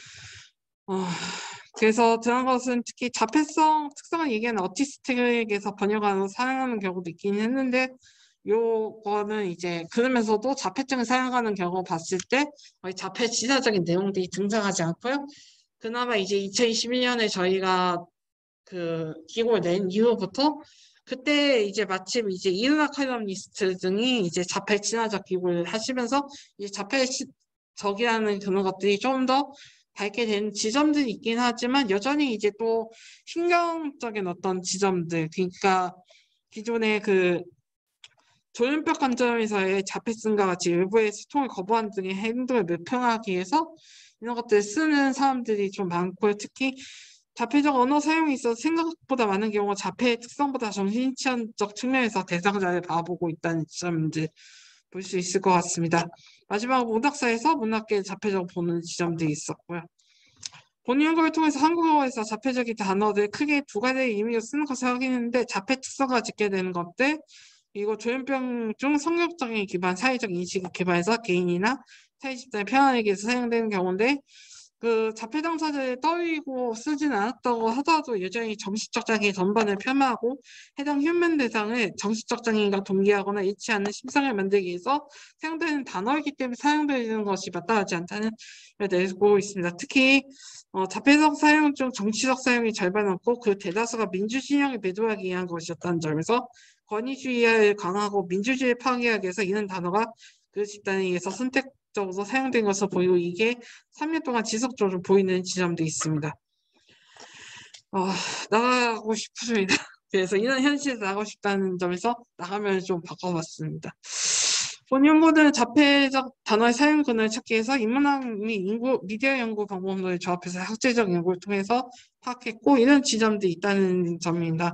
어, 그래서 그런 것은 특히 자폐성 특성을 얘기하는 어티스틱에게서 번역하는 사용하는 경우도 있긴 했는데 요거는 이제 그러면서도 자폐증을 사용하는 경우 봤을 때 거의 자폐 진화적인 내용들이 등장하지 않고요. 그나마 이제 이천이십일 년에 저희가 그 기고를 낸 이후부터 그때 이제 마침 이제 이은하 칼럼니스트 등이 이제 자폐 친화적 기고를 하시면서 이제 자폐적이라는 그런 것들이 좀 더 밝게 된 지점들이 있긴 하지만 여전히 이제 또 신경적인 어떤 지점들 그러니까 기존의 그 조현벽 관점에서의 자폐성과 같이 일부의 소통을 거부하는 등의 행동을 묘평하기 위해서 이런 것들을 쓰는 사람들이 좀 많고요. 특히 자폐적 언어 사용이 있어서 생각보다 많은 경우가 자폐의 특성보다 정신치안적 측면에서 대상자를 바라보고 있다는 지점들 볼 수 있을 것 같습니다. 마지막으로 문학사에서 문학계의 자폐적 보는 지점들이 있었고요. 본인 연구를 통해서 한국어에서 자폐적인 단어들 크게 두 가지의 의미로 쓰는 것을 확인했는데 자폐 특성과 짚게 되는 것들 그리고 조현병 중 성역적인 기반 사회적 인식을 개발해서 개인이나 사회 집단의 편안하기 위해서 사용되는 경우인데 그 자폐 당사자를 떠이고 쓰진 않았다고 하더라도 여전히 정신적 장애 전반을 폄하하고 해당 휴면 대상을 정신적 장애인과 동기하거나 일치 않는 심상을 만들기 위해서 사용되는 단어이기 때문에 사용되는 것이 마땅하지 않다는 걸 내고 있습니다. 특히 어, 자폐적 사용 중 정치적 사용이 절반 없고 그 대다수가 민주진영에 매도하기 위한 것이었다는 점에서 권위주의를 강화하고 민주주의를 파괴하기 위해서 이런 단어가 그 집단에 의해서 선택적으로 사용된 것으로 보이고 이게 삼 년 동안 지속적으로 보이는 지점도 있습니다. 어, 나가고 싶습니다. 그래서 이런 현실에서 나가고 싶다는 점에서 나가면 좀 바꿔봤습니다. 본 연구는 자폐적 단어의 사용 근원을 찾기 위해서 인문학 및 인구, 미디어 연구 방법론을 조합해서 학제적 연구를 통해서 파악했고 이런 지점도 있다는 점입니다.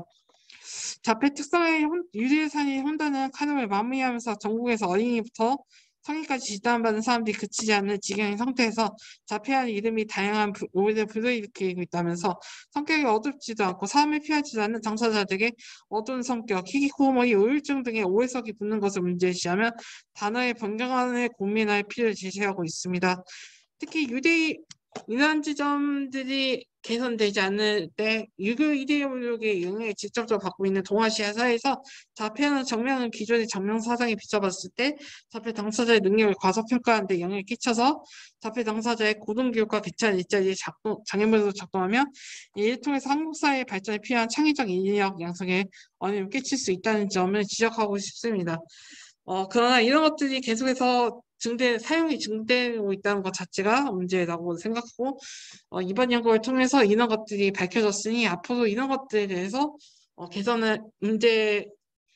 자폐 특성의 유리산이 혼다는 카름을 마무리하면서 전국에서 어린이부터 성인까지 진단받는 사람들이 그치지 않는 지경인 상태에서 자폐한 이름이 다양한 부, 오히려 불러일으키고 있다면서 성격이 어둡지도 않고 사람을 피하지도 않는 당사자들에게 어두운 성격, 희귀 코모이, 우울증 등의 오해석이 붙는 것을 문제시하며 단어의 변경안을 고민할 필요를 제시하고 있습니다. 특히 유대 이러한 지점들이 개선되지 않을 때 유교 이데올로기의 영향을 직접적으로 받고 있는 동아시아 사회에서 자폐하는 정명은 기존의 정명 사상에 비춰봤을 때 자폐 당사자의 능력을 과소평가하는 데 영향을 끼쳐서 자폐 당사자의 고등교육과 개찬 일자리의 작동, 장애물로 작동하며 이를 통해서 한국 사회의 발전에 필요한 창의적 인력 양성에 어려움을 끼칠 수 있다는 점을 지적하고 싶습니다. 어, 그러나 이런 것들이 계속해서 증대, 사용이 증대되고 있다는 것 자체가 문제라고 생각하고 어, 이번 연구를 통해서 이런 것들이 밝혀졌으니 앞으로 이런 것들에 대해서 어, 개선을 문제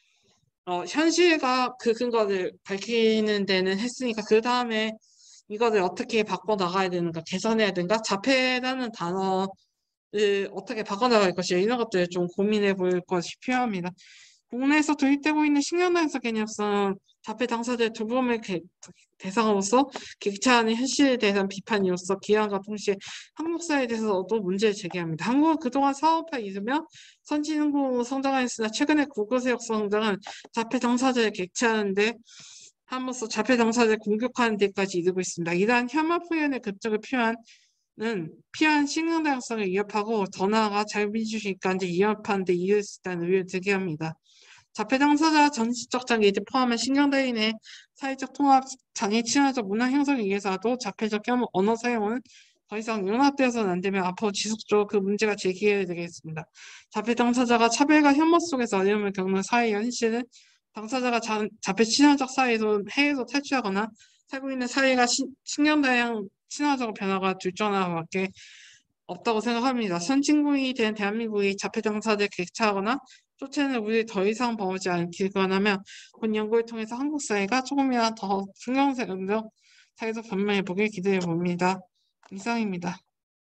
어, 현실과 그 근거를 밝히는 데는 했으니까 그 다음에 이거를 어떻게 바꿔나가야 되는가 개선해야 되는가 자폐라는 단어를 어떻게 바꿔나갈 것이냐 이런 것들을 좀 고민해 볼 것이 필요합니다. 국내에서 도입되고 있는 식량당사 개념성 자폐 당사자의 돌봄을 대상으로서 객차하는 현실에 대한 비판이로서 기한과 동시에 한국 사회에 대해서도 문제를 제기합니다. 한국은 그동안 사업화에 이르며 선진국으로 성장하였으나 최근에 구구세역 성장은 자폐 당사자를 객차하는데 함으로써 자폐 당사자를 공격하는 데까지 이르고 있습니다. 이러한 혐오 표현의 급격을 필요한 는 필요한 식량 다양성을 위협하고 더 나아가 자유민주주의까지 위협하는 데 이을 수 있다는 의혹을 제기합니다. 자폐 당사자 정신적 장애를 포함한 신경대인의 사회적 통합, 장애 친화적 문화 형성에 의해서도 자폐적 혐오 언어 사용은 더 이상 용납되어서는 안 되며 앞으로 지속적으로 그 문제가 제기해야 되겠습니다. 자폐 당사자가 차별과 혐오 속에서 어려움을 겪는 사회 현실은 당사자가 자, 자폐 친화적 사회에서 해외로 탈출하거나 살고 있는 사회가 신경다양 친화적 변화가 둘 중 하나밖에 없다고 생각합니다. 선진국이 된 대한민국이 자폐 당사자를 객차하거나 쫓아내는 우리 더 이상 범하지 않길 권하며 본 연구를 통해서 한국 사회가 조금이라도 더 긍정적으로 사회적 변화해 보길 기대해 봅니다. 이상입니다.